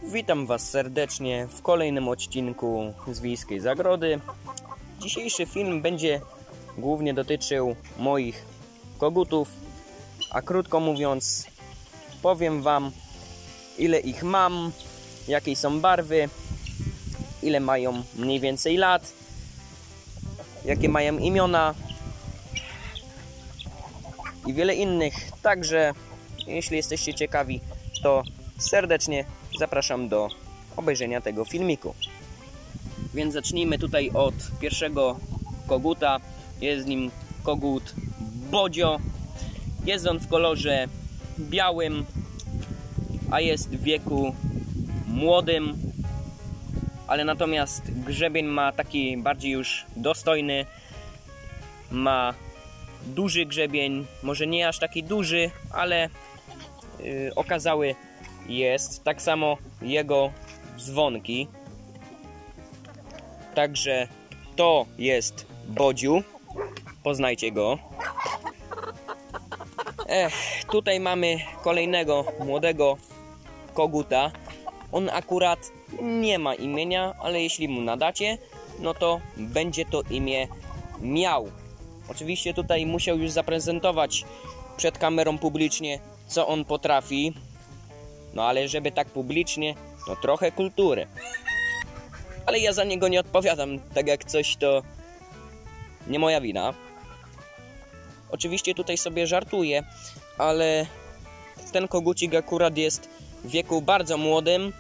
Witam Was serdecznie w kolejnym odcinku z Wiejskiej Zagrody. Dzisiejszy film będzie głównie dotyczył moich kogutów, a krótko mówiąc powiem Wam, ile ich mam, jakie są barwy, ile mają mniej więcej lat, jakie mają imiona i wiele innych. Także jeśli jesteście ciekawi, to serdecznie zapraszam do obejrzenia tego filmiku. Więc zacznijmy tutaj od pierwszego koguta. Jest nim kogut Bodzio. Jest on w kolorze białym, a jest w wieku młodym, ale natomiast grzebień ma taki bardziej już dostojny. Ma duży grzebień, może nie aż taki duży, ale okazały jest. Tak samo jego dzwonki. Także to jest Bodziu. Poznajcie go. Tutaj mamy kolejnego młodego koguta. On akurat nie ma imienia, ale jeśli mu nadacie, no to będzie to imię miał. Oczywiście tutaj musiał już zaprezentować przed kamerą publicznie, co on potrafi. No ale żeby tak publicznie, to trochę kultury. Ale ja za niego nie odpowiadam, tak jak coś to nie moja wina. Oczywiście tutaj sobie żartuję, ale ten kogucik akurat jest w wieku bardzo młodym.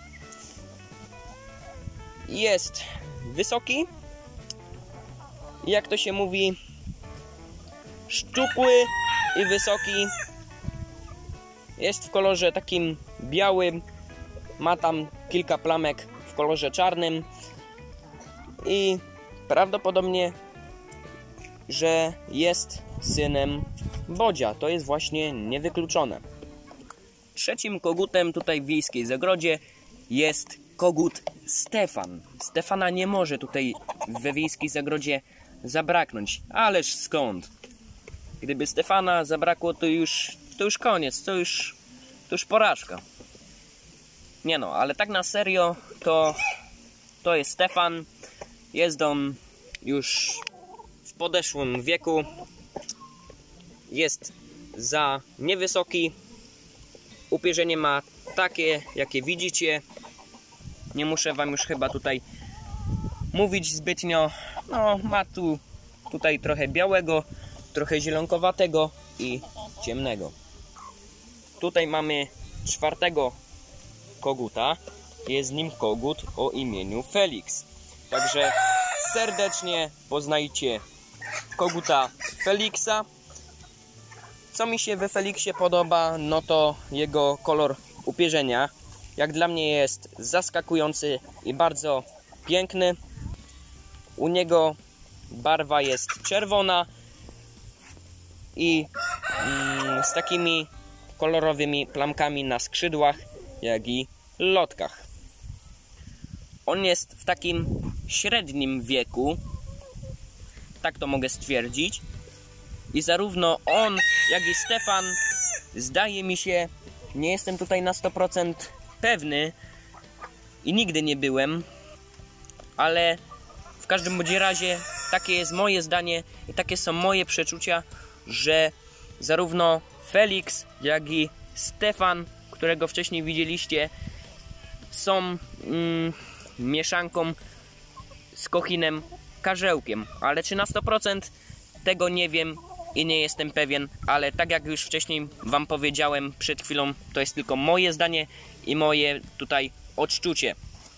Jest wysoki, jak to się mówi, szczupły i wysoki. Jest w kolorze takim białym, ma tam kilka plamek w kolorze czarnym i prawdopodobnie, że jest synem Bodzia. To jest właśnie niewykluczone. Trzecim kogutem tutaj w Wiejskiej Zagrodzie jest kogut Stefan. Stefana nie może tutaj we Wiejskiej Zagrodzie zabraknąć. Ależ skąd? Gdyby Stefana zabrakło, to już koniec, to już porażka. Nie no, ale tak na serio, to jest Stefan. Jest on już w podeszłym wieku. Jest za niewysoki. Upierzenie ma takie, jakie widzicie. Nie muszę Wam już chyba tutaj mówić zbytnio. No, ma tutaj trochę białego, trochę zielonkowatego i ciemnego. Tutaj mamy czwartego koguta. Jest nim kogut o imieniu Felix. Także serdecznie poznajcie koguta Felixa. Co mi się we Felixie podoba, no to jego kolor upierzenia. Jak dla mnie jest zaskakujący i bardzo piękny. U niego barwa jest czerwona i z takimi kolorowymi plamkami na skrzydłach, jak i lotkach. On jest w takim średnim wieku, tak to mogę stwierdzić. I zarówno on, jak i Stefan, zdaje mi się, nie jestem tutaj na 100% pewny i nigdy nie byłem, ale w każdym bądź razie takie jest moje zdanie i takie są moje przeczucia, że zarówno Felix, jak i Stefan, którego wcześniej widzieliście, są mieszanką z kochinem karzełkiem. Ale czy na 100% tego nie wiem i nie jestem pewien, ale tak jak już wcześniej Wam powiedziałem przed chwilą, to jest tylko moje zdanie i moje tutaj odczucie.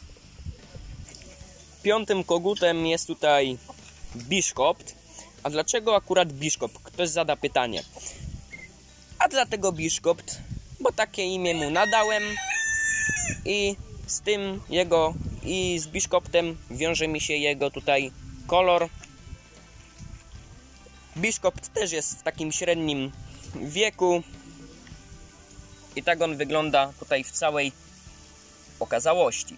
Piątym kogutem jest tutaj Biszkopt. A dlaczego akurat Biszkopt? Ktoś zada pytanie. A dlatego Biszkopt, bo takie imię mu nadałem i z tym z Biszkoptem wiąże mi się jego tutaj kolor. Biszkopt też jest w takim średnim wieku i tak on wygląda tutaj w całej okazałości.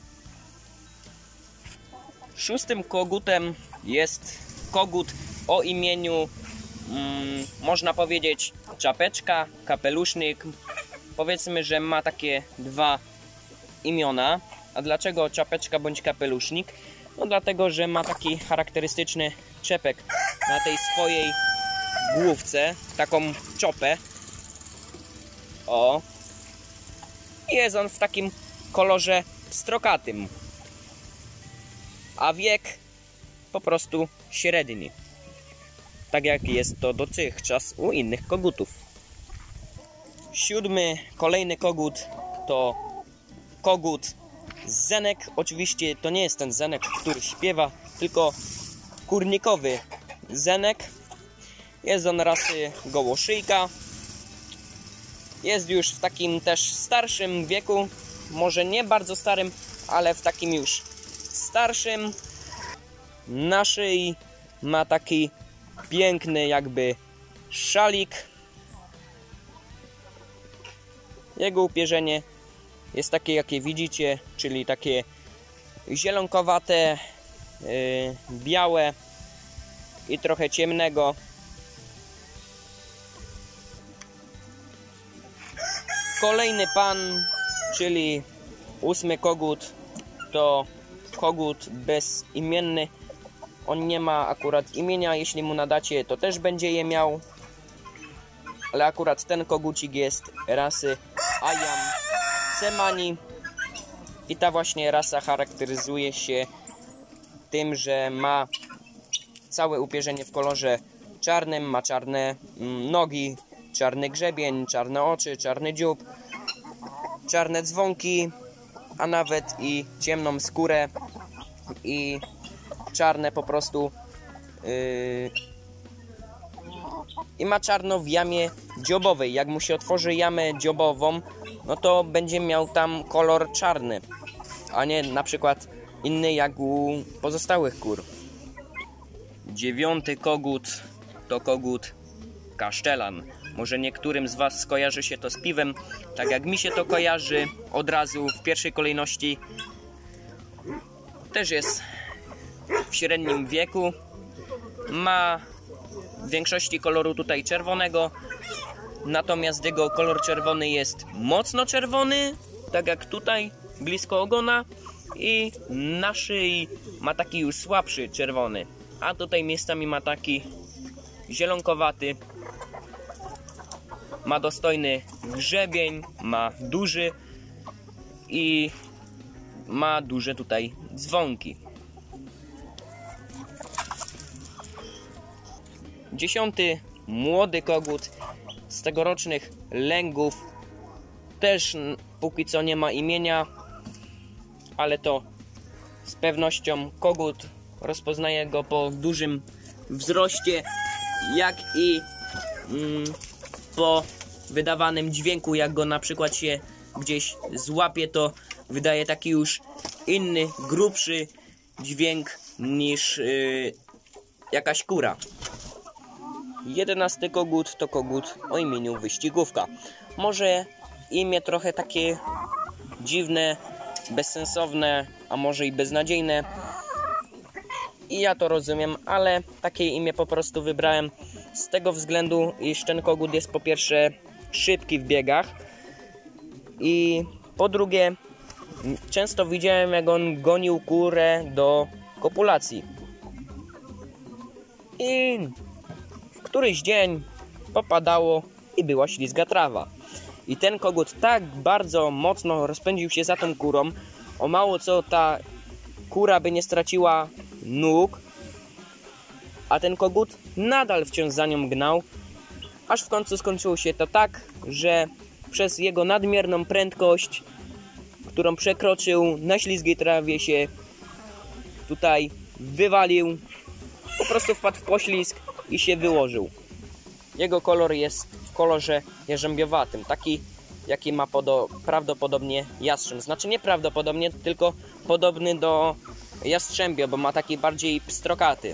Szóstym kogutem jest kogut o imieniu, można powiedzieć, czapeczka, kapelusznik. Powiedzmy, że ma takie dwa imiona. A dlaczego czapeczka bądź kapelusznik? No dlatego, że ma taki charakterystyczny czepek na tej swojej główce, taką czopę. O. Jest on w takim kolorze pstrokatym. A wiek po prostu średni. Tak jak jest to dotychczas u innych kogutów. 7. kolejny kogut to kogut zenek. Oczywiście to nie jest ten zenek, który śpiewa, tylko kurnikowy zenek. Jest on rasy gołoszyjka. Jest już w takim też starszym wieku. Może nie bardzo starym, ale w takim już starszym. Na szyi ma taki piękny jakby szalik. Jego upierzenie jest takie, jakie widzicie, czyli takie zielonkowate, białe i trochę ciemnego. Kolejny pan, czyli 8. kogut, to kogut bezimienny. On nie ma akurat imienia, jeśli mu nadacie, to też będzie je miał. Ale akurat ten kogucik jest rasy Ayam Cemani. I ta właśnie rasa charakteryzuje się tym, że ma całe upierzenie w kolorze czarnym, ma czarne nogi, czarny grzebień, czarne oczy, czarny dziób, czarne dzwonki, a nawet i ciemną skórę i czarne po prostu i ma czarno w jamie dziobowej. Jak mu się otworzy jamę dziobową, no to będzie miał tam kolor czarny, a nie na przykład inny jak u pozostałych kur. 9. kogut to kogut kasztelan. Może niektórym z Was skojarzy się to z piwem, tak jak mi się to kojarzy od razu w pierwszej kolejności. Też jest w średnim wieku. Ma w większości koloru tutaj czerwonego, natomiast jego kolor czerwony jest mocno czerwony, tak jak tutaj blisko ogona, i na szyi ma taki już słabszy czerwony, a tutaj miejscami ma taki zielonkowaty. Ma dostojny grzebień, ma duży i ma duże tutaj dzwonki. 10. młody kogut z tegorocznych lęgów. Też póki co nie ma imienia, ale to z pewnością kogut. Rozpoznaje go po dużym wzroście, jak i po wydawanym dźwięku. Jak go na przykład się gdzieś złapie, to wydaje taki już inny, grubszy dźwięk niż jakaś kura. 11. kogut to kogut o imieniu Wyścigówka. Może imię trochę takie dziwne, bezsensowne, a może i beznadziejne. I ja to rozumiem, ale takie imię po prostu wybrałem z tego względu, iż ten kogut jest po pierwsze szybki w biegach i po drugie często widziałem, jak on gonił kurę do kopulacji. I w któryś dzień popadało i była ślizga trawa. I ten kogut tak bardzo mocno rozpędził się za tą kurą, o mało co ta kura by nie straciła nóg, a ten kogut nadal wciąż za nią gnał, aż w końcu skończyło się to tak, że przez jego nadmierną prędkość, którą przekroczył, na ślizgiej trawie się tutaj wywalił, po prostu wpadł w poślizg i się wyłożył. Jego kolor jest w kolorze jarzębiowatym, taki jaki ma prawdopodobnie jastrząb. Znaczy nie prawdopodobnie, tylko podobny do jastrzębia, bo ma taki bardziej pstrokaty.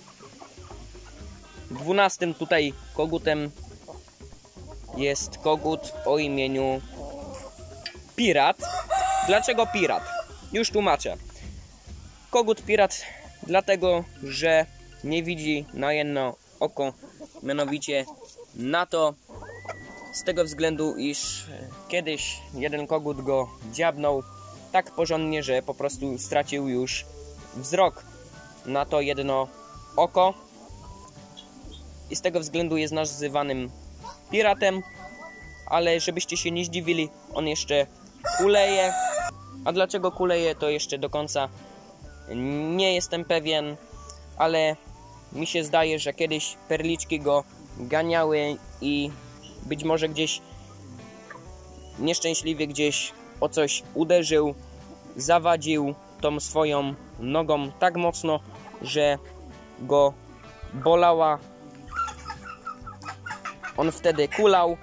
12. tutaj kogutem jest kogut o imieniu Pirat. Dlaczego Pirat? Już tłumaczę. Kogut Pirat dlatego, że nie widzi na jedno oko, mianowicie na to, z tego względu, iż kiedyś jeden kogut go dziabnął tak porządnie, że po prostu stracił już wzrok na to jedno oko. I z tego względu jest nazywanym piratem. Ale żebyście się nie zdziwili, on jeszcze kuleje. A dlaczego kuleje, to jeszcze do końca nie jestem pewien. Ale mi się zdaje, że kiedyś perliczki go ganiały i być może gdzieś nieszczęśliwie gdzieś o coś uderzył, zawadził tą swoją nogą tak mocno, że go bolała. On wtedy kulał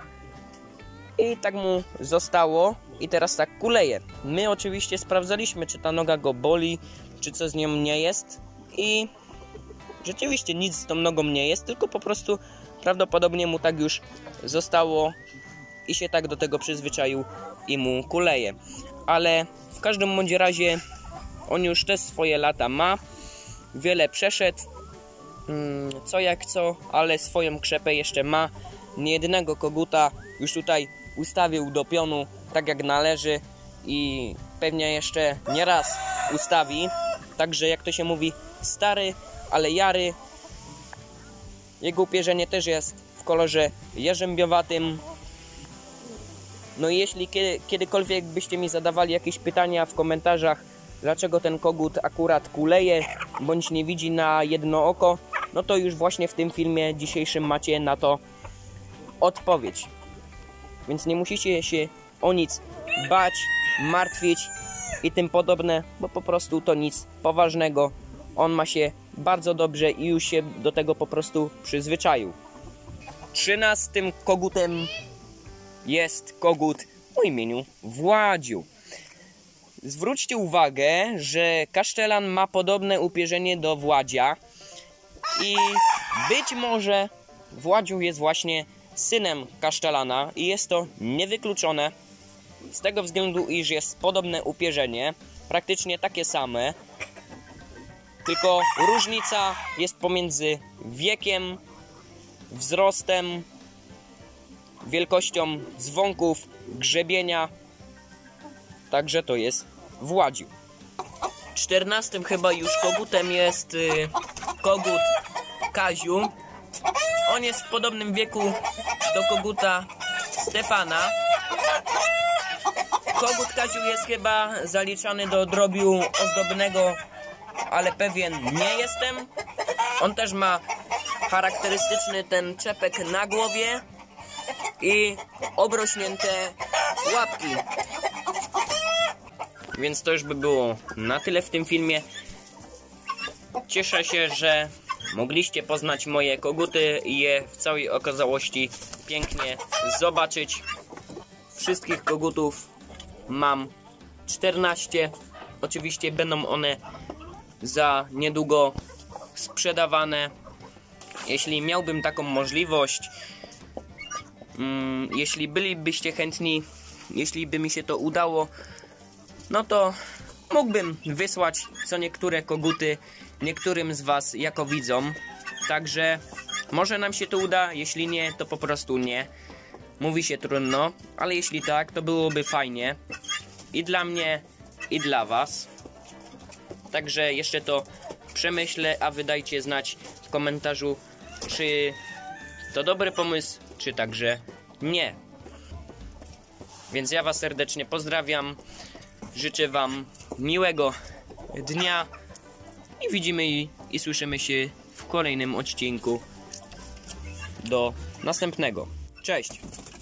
i tak mu zostało i teraz tak kuleje. My oczywiście sprawdzaliśmy, czy ta noga go boli, czy co z nią nie jest i rzeczywiście nic z tą nogą nie jest, tylko po prostu prawdopodobnie mu tak już zostało i się tak do tego przyzwyczaił i mu kuleje. Ale w każdym bądź razie on już te swoje lata ma, wiele przeszedł, co jak co, ale swoją krzepę jeszcze ma. Niejednego koguta już tutaj ustawił do pionu tak jak należy i pewnie jeszcze nie raz ustawi. Także jak to się mówi, stary, ale jary. Jego upierzenie też jest w kolorze jarzębiowatym. No i jeśli kiedykolwiek byście mi zadawali jakieś pytania w komentarzach, dlaczego ten kogut akurat kuleje, bądź nie widzi na jedno oko, no to już właśnie w tym filmie dzisiejszym macie na to odpowiedź. Więc nie musicie się o nic bać, martwić i tym podobne, bo po prostu to nic poważnego. On ma się bardzo dobrze i już się do tego po prostu przyzwyczaił. 13. kogutem jest kogut o imieniu Władziu. Zwróćcie uwagę, że kasztelan ma podobne upierzenie do Władzia i być może Władziu jest właśnie synem kasztelana i jest to niewykluczone z tego względu, iż jest podobne upierzenie, praktycznie takie same, tylko różnica jest pomiędzy wiekiem, wzrostem, wielkością dzwonków, grzebienia. Także to jest Władziu. 14. chyba już kogutem jest kogut Kaziu. On jest w podobnym wieku do koguta Stefana. Kogut Kaziu jest chyba zaliczany do drobiu ozdobnego, ale pewien nie jestem. On też ma charakterystyczny ten czepek na głowie i obrośnięte łapki. Więc to już by było na tyle w tym filmie. Cieszę się, że mogliście poznać moje koguty i je w całej okazałości pięknie zobaczyć. Wszystkich kogutów mam 14. Oczywiście będą one za niedługo sprzedawane. Jeśli miałbym taką możliwość, jeśli bylibyście chętni, jeśli by mi się to udało, no to mógłbym wysłać co niektóre koguty niektórym z was jako widzom. Także może nam się to uda, jeśli nie, to po prostu nie. Mówi się trudno, ale jeśli tak, to byłoby fajnie. I dla mnie, i dla was. Także jeszcze to przemyślę, a wy dajcie znać w komentarzu, czy to dobry pomysł, czy także nie. Więc ja was serdecznie pozdrawiam. Życzę wam miłego dnia i widzimy i słyszymy się w kolejnym odcinku. Do następnego. Cześć!